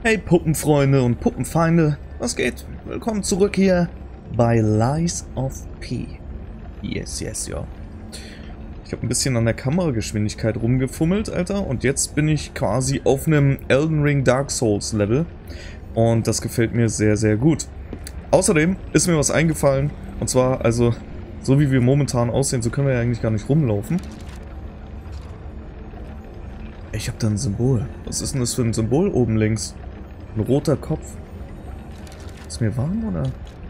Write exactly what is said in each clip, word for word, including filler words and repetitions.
Hey Puppenfreunde und Puppenfeinde, was geht? Willkommen zurück hier bei Lies of P. Yes, yes, ja. Ich habe ein bisschen an der Kamerageschwindigkeit rumgefummelt, Alter, und jetzt bin ich quasi auf einem Elden Ring Dark Souls Level und das gefällt mir sehr, sehr gut. Außerdem ist mir was eingefallen, und zwar, also, so wie wir momentan aussehen, so können wir ja eigentlich gar nicht rumlaufen. Ich habe da ein Symbol. Was ist denn das für ein Symbol oben links? Ein roter Kopf. Ist mir warm, oder?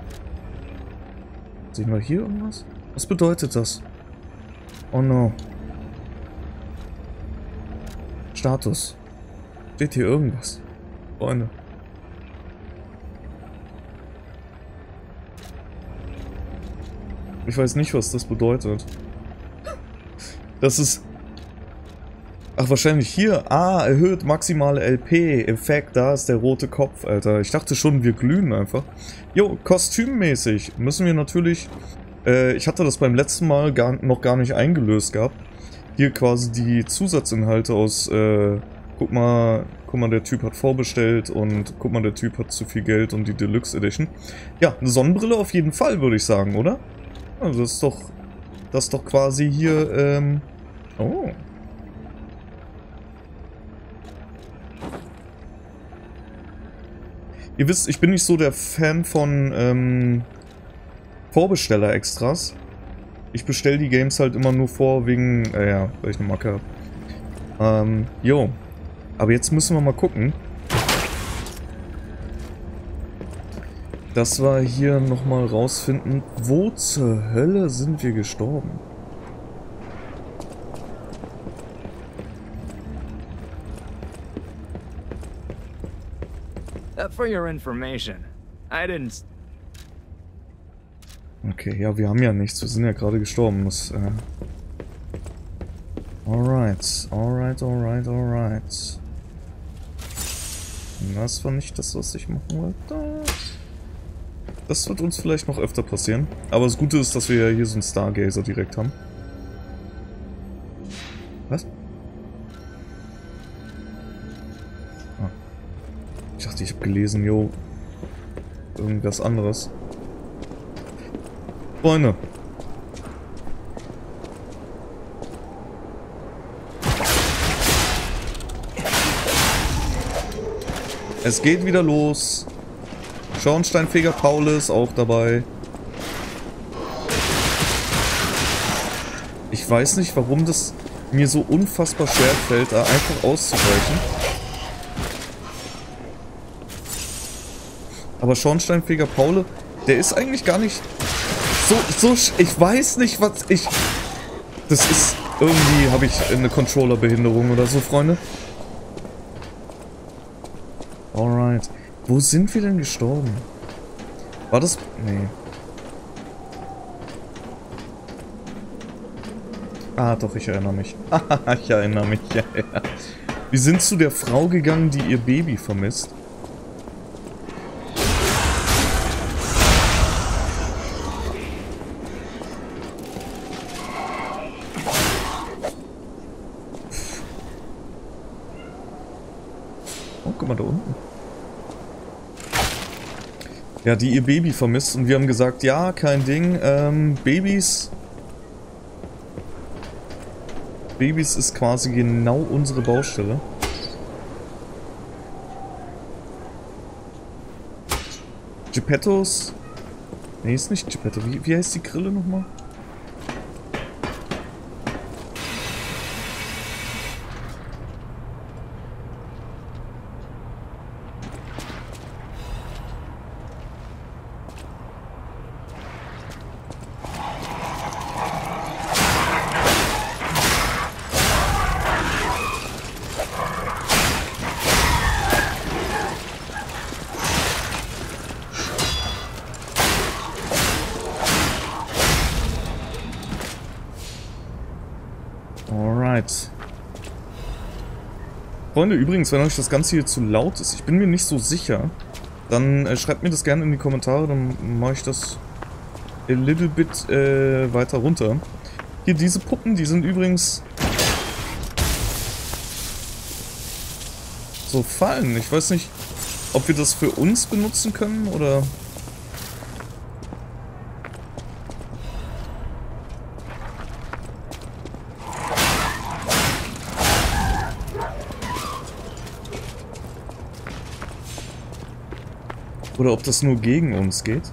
Sehen wir hier irgendwas? Was bedeutet das? Oh no. Status. Steht hier irgendwas? Freunde. Ich weiß nicht, was das bedeutet. Das ist... Ach, wahrscheinlich hier. Ah, erhöht maximale L P-Effekt. Da ist der rote Kopf, Alter. Ich dachte schon, wir glühen einfach. Jo, kostümmäßig müssen wir natürlich... Äh, ich hatte das beim letzten Mal gar, noch gar nicht eingelöst gehabt. Hier quasi die Zusatzinhalte aus... Äh, guck mal, guck mal, der Typ hat vorbestellt und guck mal, der Typ hat zu viel Geld und die Deluxe Edition. Ja, eine Sonnenbrille auf jeden Fall, würde ich sagen, oder? Also das ist doch... Das ist doch quasi hier, ähm... Oh... Ihr wisst, ich bin nicht so der Fan von ähm, Vorbesteller-Extras. Ich bestelle die Games halt immer nur vor wegen, äh, ja, weil ich eine Macke habe. Ähm, jo. Aber jetzt müssen wir mal gucken. Dass wir hier nochmal rausfinden, wo zur Hölle sind wir gestorben? For your information, I didn't. Okay, ja, wir haben ja nichts. Wir sind ja gerade gestorben. Das, äh alright, alright, alright, alright. Das war nicht das, was ich machen wollte. Das wird uns vielleicht noch öfter passieren. Aber das Gute ist, dass wir ja hier so einen Stargazer direkt haben. Was? Ich dachte, ich habe gelesen, jo, irgendwas anderes. Freunde. Es geht wieder los. Schornsteinfeger Paul ist auch dabei. Ich weiß nicht, warum das mir so unfassbar schwer fällt, da einfach auszuweichen. Aber Schornsteinfeger Paul, der ist eigentlich gar nicht so, so, ich weiß nicht, was ich, das ist, irgendwie habe ich eine Controller-Behinderung oder so, Freunde. Alright, wo sind wir denn gestorben? War das, nee. Ah, doch, ich erinnere mich. Ich erinnere mich, ja, ja. Wir sind zu der Frau gegangen, die ihr Baby vermisst. Guck mal da unten. Ja, die ihr Baby vermisst und wir haben gesagt, ja, kein Ding, ähm, Babys... Babys ist quasi genau unsere Baustelle. Geppettos... Nee, ist nicht Geppetto. Wie, wie heißt die Grille nochmal? Alright. Freunde, übrigens, wenn euch das Ganze hier zu laut ist, ich bin mir nicht so sicher, dann äh, schreibt mir das gerne in die Kommentare, dann mache ich das a little bit äh, weiter runter. Hier, diese Puppen, die sind übrigens so Fallen. Ich weiß nicht, ob wir das für uns benutzen können, oder... Oder ob das nur gegen uns geht.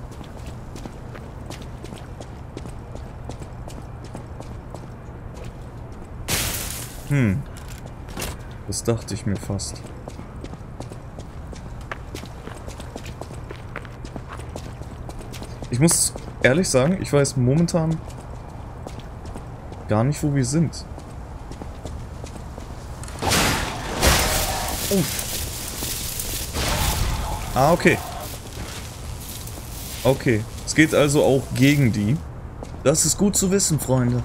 Hm. Das dachte ich mir fast. Ich muss ehrlich sagen, ich weiß momentan gar nicht, wo wir sind. Oh. Ah, okay. Okay. Es geht also auch gegen die. Das ist gut zu wissen, Freunde.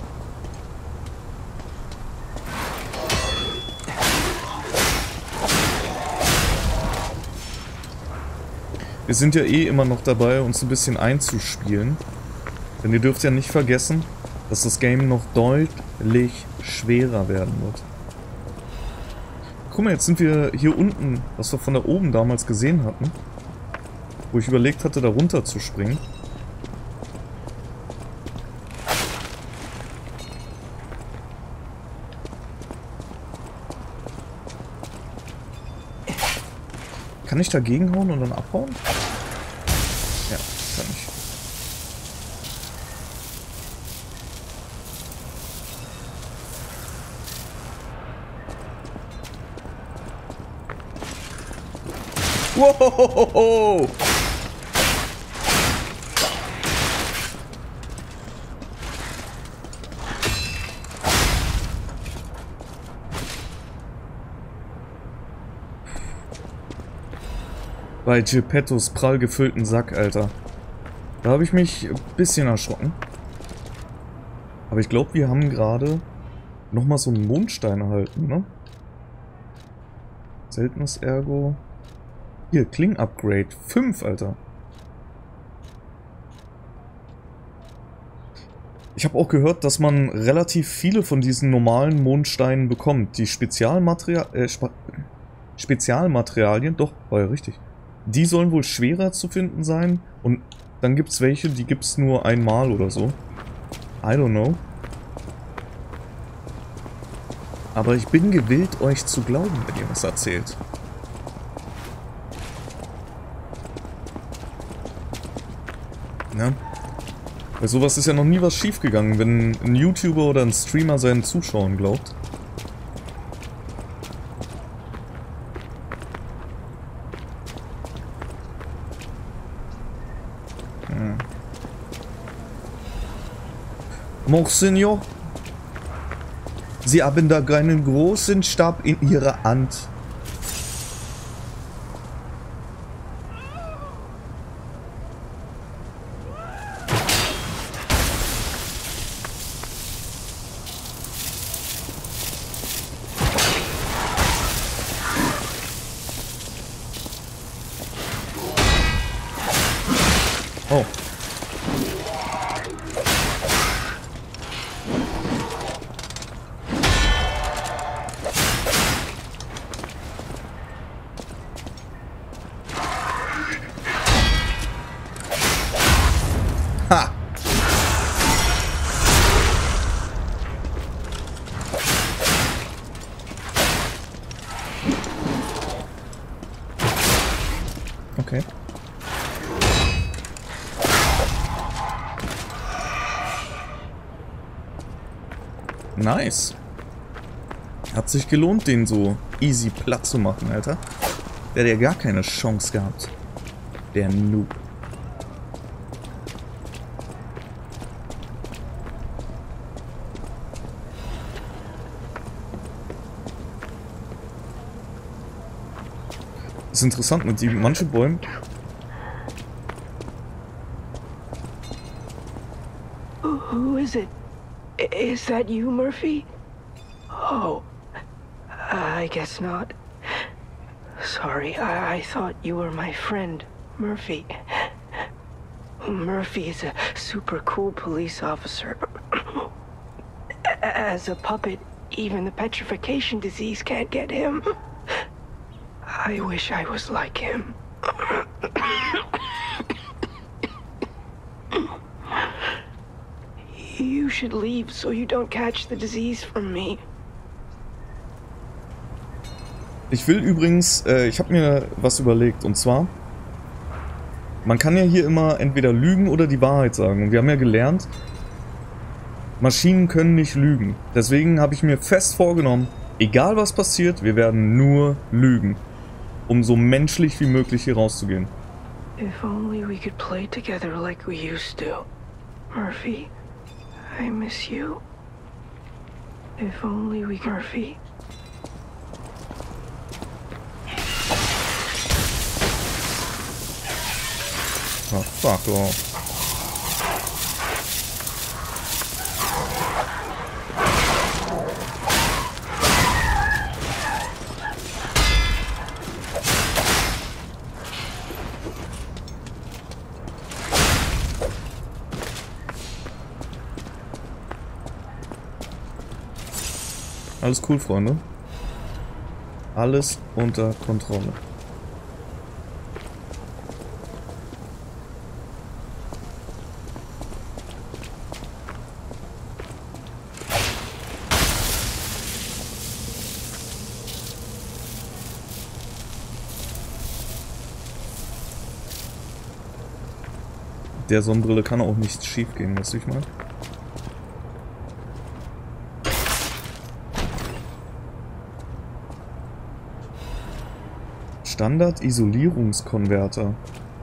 Wir sind ja eh immer noch dabei, uns ein bisschen einzuspielen. Denn ihr dürft ja nicht vergessen, dass das Game noch deutlich schwerer werden wird. Guck mal, jetzt sind wir hier unten, was wir von da oben damals gesehen hatten. Wo ich überlegt hatte, da runter zu springen. Kann ich dagegen hauen und dann abhauen? Ja, kann ich. Wow! Bei Geppettos prall gefüllten Sack, Alter. Da habe ich mich ein bisschen erschrocken. Aber ich glaube, wir haben gerade nochmal so einen Mondstein erhalten, ne? Seltenes Ergo. Hier, Kling-Upgrade. fünf, Alter. Ich habe auch gehört, dass man relativ viele von diesen normalen Mondsteinen bekommt. Die Spezialmaterial äh, Spe Spezialmaterialien, doch, war ja richtig. Die sollen wohl schwerer zu finden sein. Und dann gibt es welche, die gibt es nur einmal oder so. I don't know. Aber ich bin gewillt, euch zu glauben, wenn ihr was erzählt. Ja. Bei sowas ist ja noch nie was schiefgegangen, wenn ein YouTuber oder ein Streamer seinen Zuschauern glaubt. Hm. Monsignor, Sie haben da einen großen Stab in Ihrer Hand. Oh. Ha! Okay. Nice. Hat sich gelohnt, den so easy platt zu machen, Alter. Der hat ja gar keine Chance gehabt. Der Noob. Das ist interessant, mit die manche Bäume. Who is it? Is that you, Murphy? Oh, I guess not. Sorry, I, I thought you were my friend, Murphy. Murphy is a super cool police officer. As a puppet, even the petrification disease can't get him. I wish I was like him. You should leave so you don't catch the disease from me. Ich will übrigens, äh, ich habe mir was überlegt, und zwar, man kann ja hier immer entweder lügen oder die Wahrheit sagen. Und wir haben ja gelernt, Maschinen können nicht lügen. Deswegen habe ich mir fest vorgenommen, egal was passiert, wir werden nur lügen, um so menschlich wie möglich hier rauszugehen. If only we could play together like we used to. Murphy, I miss you. If only we... Murphy. Oh, fuck off. Alles cool, Freunde. Alles unter Kontrolle. Der Sonnenbrille kann auch nichts schief gehen, weißt du, ich meine? Standard-Isolierungskonverter.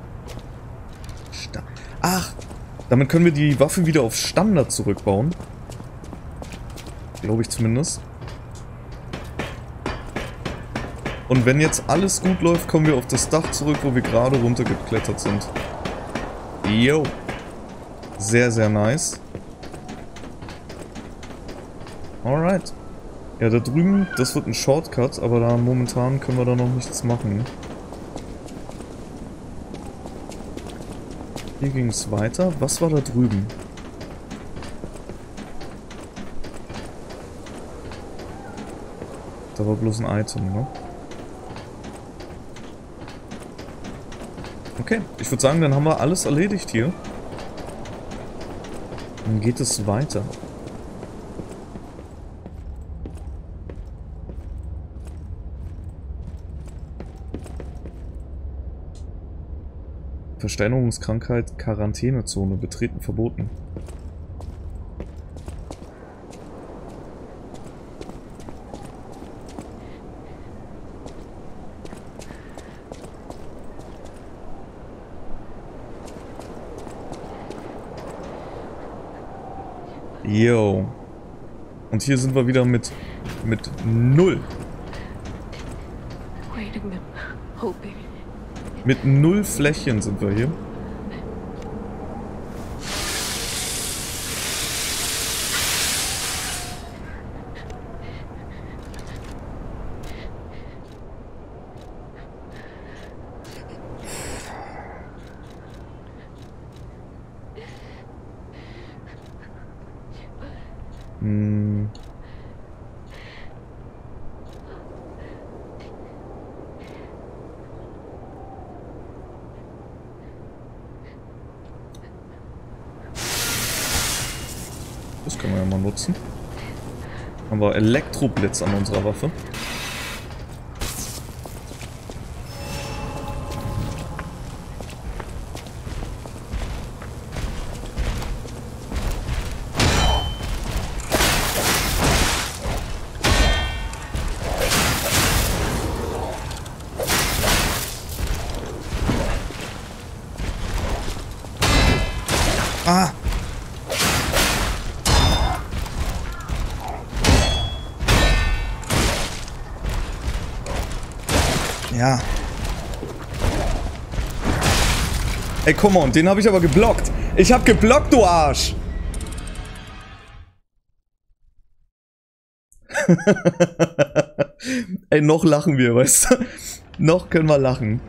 Sta Ach! Damit können wir die Waffe wieder auf Standard zurückbauen. Glaube ich zumindest. Und wenn jetzt alles gut läuft, kommen wir auf das Dach zurück, wo wir gerade runtergeklettert sind. Yo! Sehr, sehr nice. Alright. Ja, da drüben, das wird ein Shortcut, aber da momentan können wir da noch nichts machen. Hier ging es weiter. Was war da drüben? Da war bloß ein Item, ne? Okay, ich würde sagen, dann haben wir alles erledigt hier. Dann geht es weiter. Versteinerungskrankheit, Quarantänezone, betreten verboten. Yo. Und hier sind wir wieder mit mit null. Mit null Flächen sind wir hier. Hm. Das können wir ja mal nutzen. Haben wir Elektroblitz an unserer Waffe. Ah! Ja. Ey, come on, den habe ich aber geblockt. Ich habe geblockt, du Arsch! Ey, noch lachen wir, weißt du? Noch können wir lachen.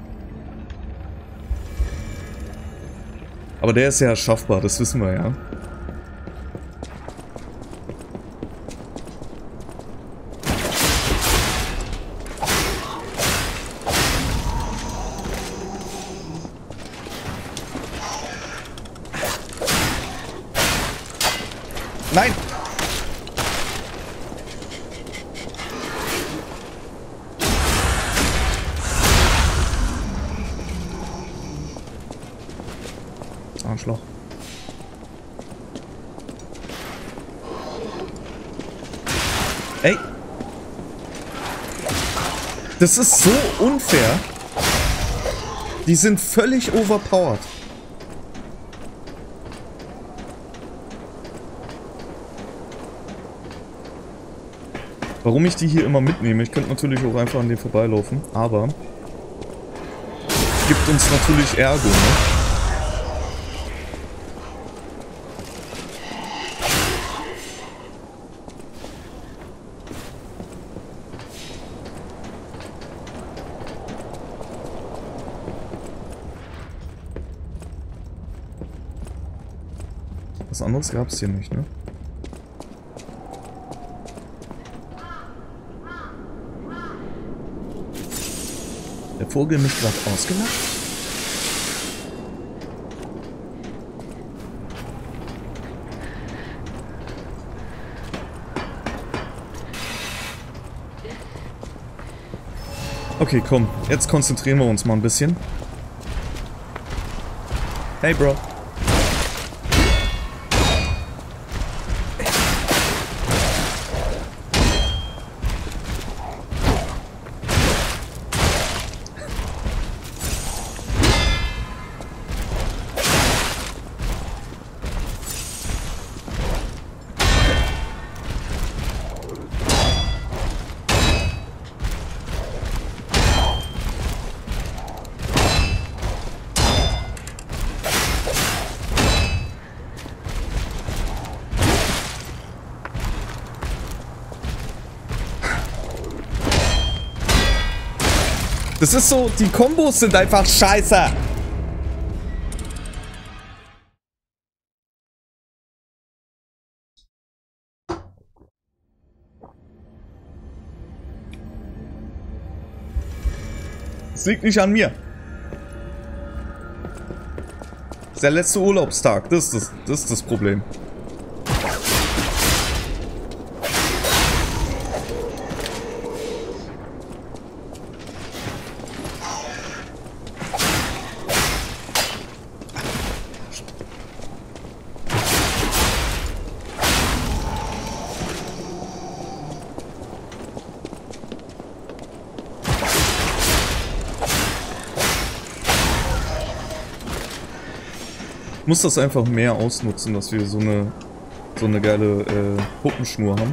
Aber der ist ja schaffbar, das wissen wir ja. Nein! Arschloch. Ey! Das ist so unfair. Die sind völlig overpowered. Warum ich die hier immer mitnehme, ich könnte natürlich auch einfach an denen vorbeilaufen, aber gibt uns natürlich Ärger, ne? Was anderes gab es hier nicht, ne? Der Vogel mich gerade ausgelacht? Okay, komm. Jetzt konzentrieren wir uns mal ein bisschen. Hey, Bro. Das ist so, die Kombos sind einfach scheiße. Das liegt nicht an mir. Das ist der letzte Urlaubstag, das ist das, das, ist das Problem. Ich muss das einfach mehr ausnutzen, dass wir so eine so eine geile äh, Puppenschnur haben.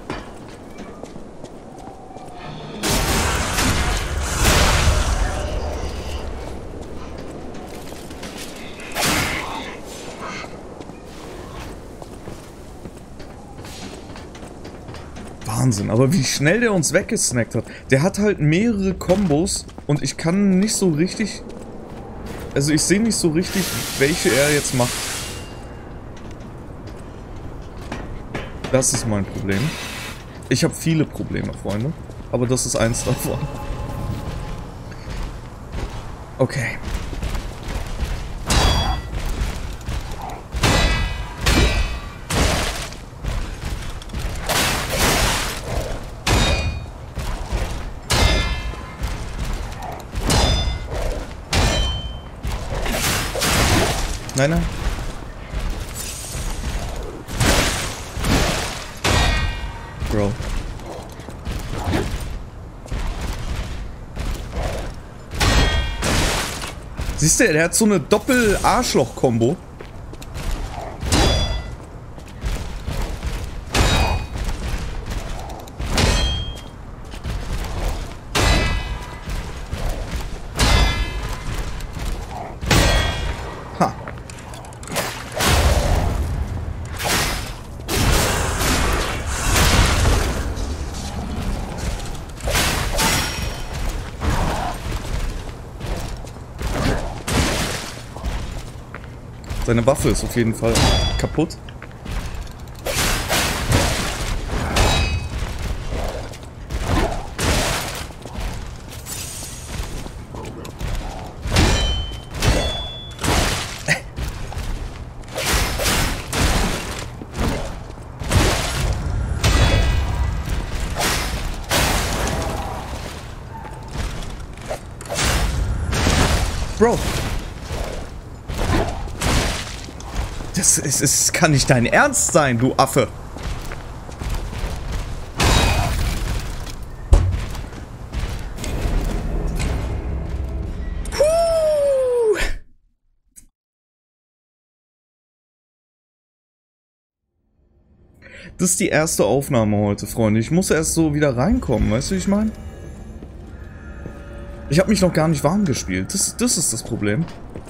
Wahnsinn, aber wie schnell der uns weggesnackt hat. Der hat halt mehrere Kombos und ich kann nicht so richtig... Also ich sehe nicht so richtig, welche er jetzt macht. Das ist mein Problem. Ich habe viele Probleme, Freunde. Aber das ist eins davon. Okay. Nein, nein. Bro. Siehst du, der hat so eine Doppel-Arschloch-Kombo. Ha. Seine Waffe ist auf jeden Fall kaputt. Bro. Das ist, es kann nicht dein Ernst sein, du Affe. Puh. Das ist die erste Aufnahme heute, Freunde. Ich muss erst so wieder reinkommen, weißt du, wie ich meine? Ich habe mich noch gar nicht warm gespielt. Das, das ist das Problem.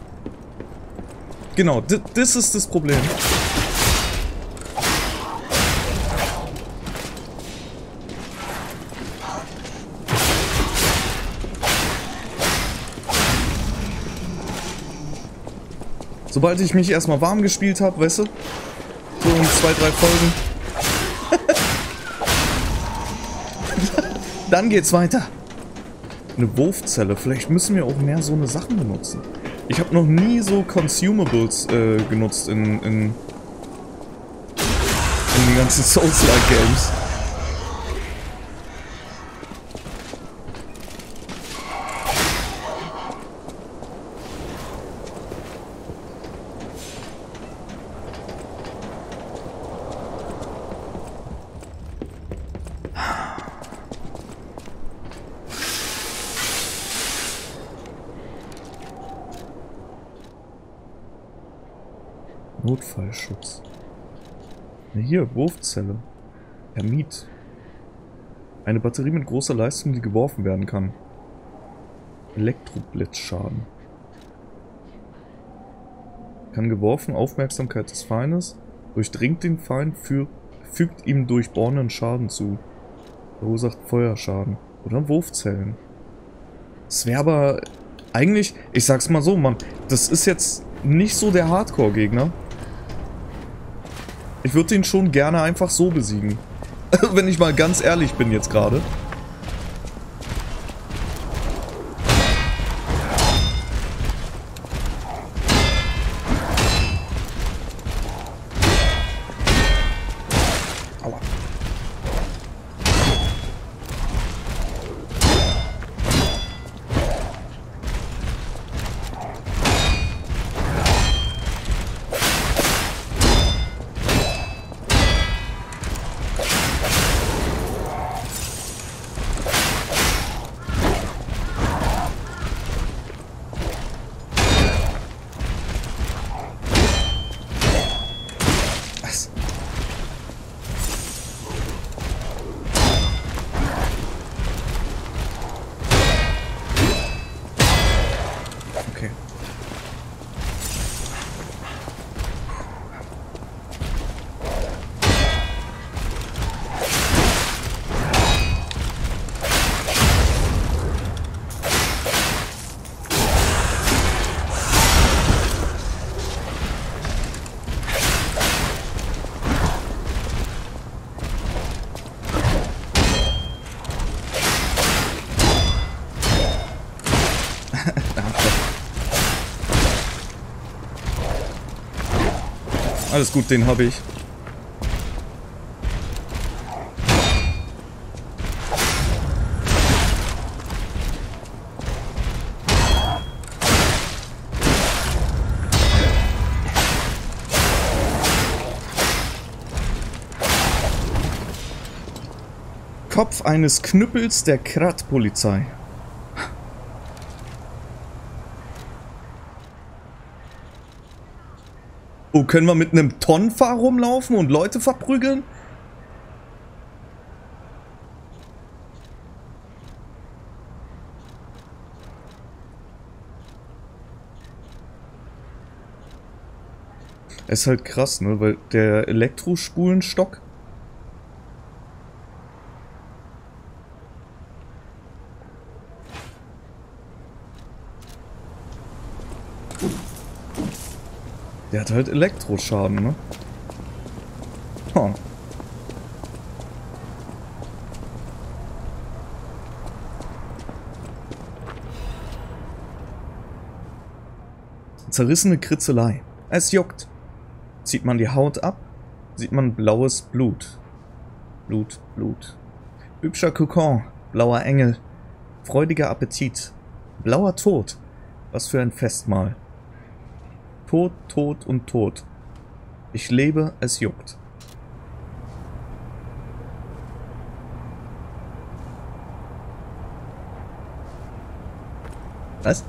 Genau, das ist das Problem. Sobald ich mich erstmal warm gespielt habe, weißt du? So in zwei, drei Folgen. Dann geht's weiter. Eine Wurfzelle. Vielleicht müssen wir auch mehr so eine Sachen benutzen. Ich habe noch nie so Consumables äh, genutzt in, in, in den ganzen Souls-like Games. Notfallschutz. Hier, Wurfzelle. Hermit. Eine Batterie mit großer Leistung, die geworfen werden kann. Elektroblitzschaden. Kann geworfen, Aufmerksamkeit des Feindes. Durchdringt den Feind, für, fügt ihm durchbohrenden Schaden zu. Verursacht Feuerschaden. Oder Wurfzellen. Das wäre aber eigentlich, ich sag's mal so, Mann, das ist jetzt nicht so der Hardcore-Gegner. Ich würde den schon gerne einfach so besiegen. Wenn ich mal ganz ehrlich bin jetzt gerade. Aua. Alles gut, den habe ich. Kopf eines Knüppels der Krat-Polizei. Oh, können wir mit einem Tonfa rumlaufen und Leute verprügeln? Ist halt krass, ne? Weil der Elektrospulenstock. Der hat halt Elektroschaden, ne? Huh. Zerrissene Kritzelei. Es juckt. Zieht man die Haut ab, sieht man blaues Blut. Blut, Blut. Hübscher Kokon, blauer Engel. Freudiger Appetit. Blauer Tod. Was für ein Festmahl. Tod, Tod und Tod. Ich lebe, es juckt. Was?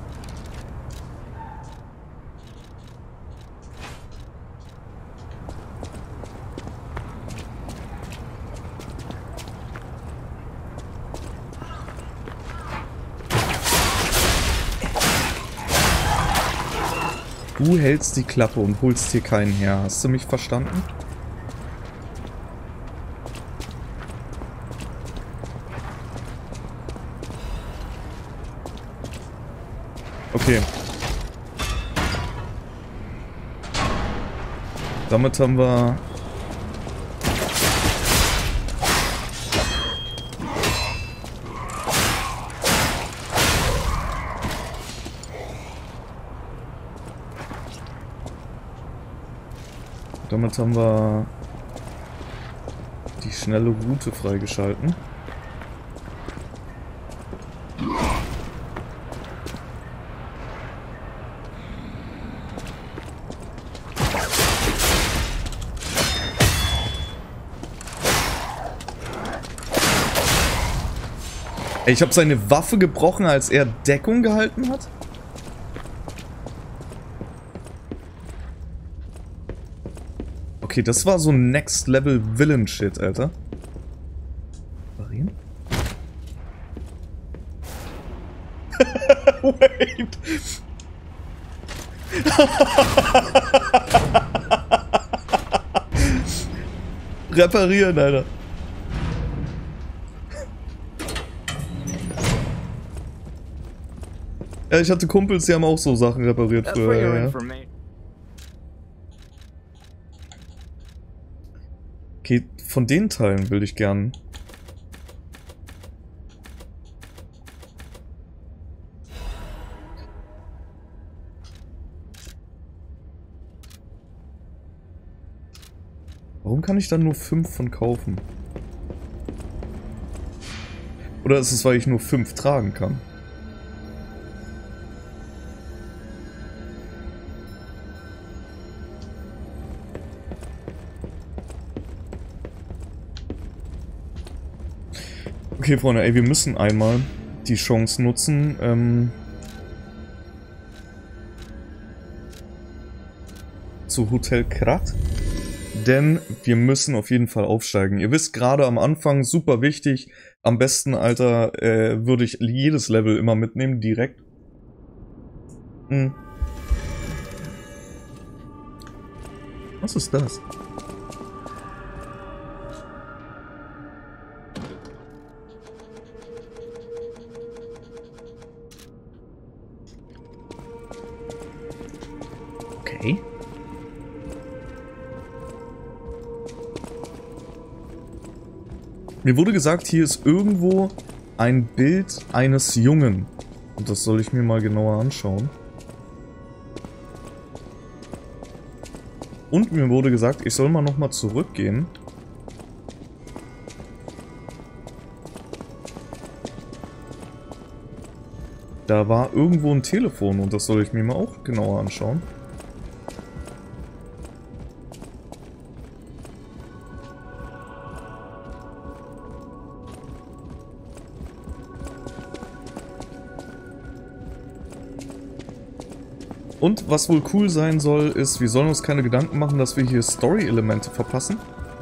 Du hältst die Klappe und holst hier keinen her. Hast du mich verstanden? Okay. Damit haben wir... Damit haben wir die schnelle Route freigeschalten. Ey, ich habe seine Waffe gebrochen, als er Deckung gehalten hat? Okay, das war so Next Level Villain Shit, Alter. Varieren? Wait. Reparieren, Alter. Ja, ich hatte Kumpels, die haben auch so Sachen repariert früher. Ja. Okay, von den Teilen will ich gern. Warum kann ich dann nur fünf von kaufen? Oder ist es, weil ich nur fünf tragen kann? Okay, Freunde, ey, wir müssen einmal die Chance nutzen, ähm, zu Hotel Krat, denn wir müssen auf jeden Fall aufsteigen. Ihr wisst, gerade am Anfang, super wichtig, am besten, Alter, äh, würde ich jedes Level immer mitnehmen, direkt. Hm. Was ist das? Okay. Mir wurde gesagt, hier ist irgendwo ein Bild eines Jungen. Und das soll ich mir mal genauer anschauen. Und mir wurde gesagt, ich soll mal nochmal zurückgehen. Da war irgendwo ein Telefon und das soll ich mir mal auch genauer anschauen. Und was wohl cool sein soll, ist, wir sollen uns keine Gedanken machen, dass wir hier Story-Elemente verpassen.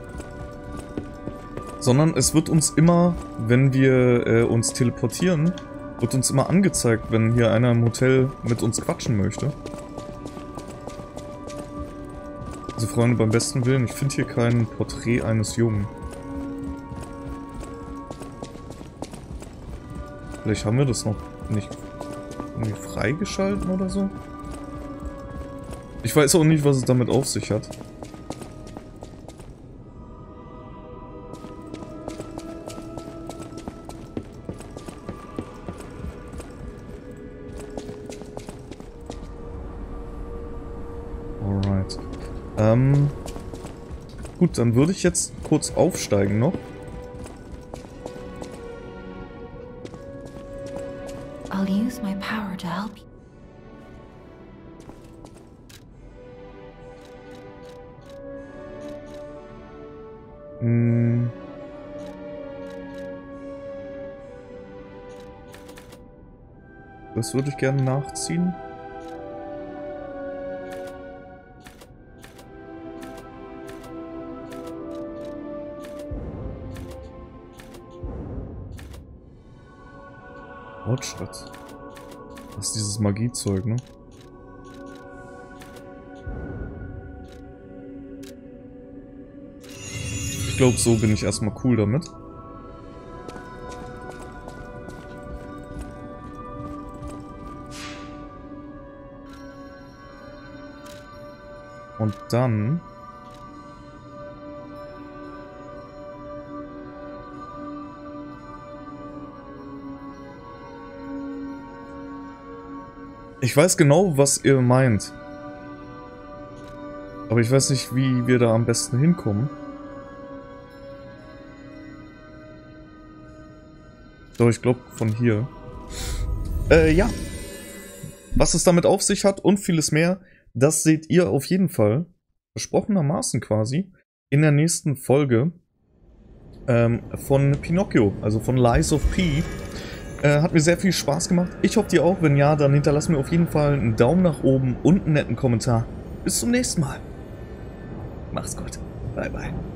Sondern es wird uns immer, wenn wir äh, uns teleportieren, wird uns immer angezeigt, wenn hier einer im Hotel mit uns quatschen möchte. Also Freunde, beim besten Willen, ich finde hier kein Porträt eines Jungen. Vielleicht haben wir das noch nicht irgendwie freigeschalten oder so. Ich weiß auch nicht, was es damit auf sich hat. Alright. Ähm. Gut, dann würde ich jetzt kurz aufsteigen noch. I'll use my power to help you. Hm. Das würde ich gerne nachziehen. Fortschritt. Das ist dieses Magiezeug, ne? Ich glaube, so bin ich erstmal cool damit. Und dann... Ich weiß genau, was ihr meint. Aber ich weiß nicht, wie wir da am besten hinkommen. Doch, ich glaube von hier. Äh, ja. Was es damit auf sich hat und vieles mehr, das seht ihr auf jeden Fall, versprochenermaßen quasi, in der nächsten Folge ähm, von Pinocchio, also von Lies of P. Äh, hat mir sehr viel Spaß gemacht. Ich hoffe, dir auch. Wenn ja, dann hinterlass mir auf jeden Fall einen Daumen nach oben und einen netten Kommentar. Bis zum nächsten Mal. Mach's gut. Bye, bye.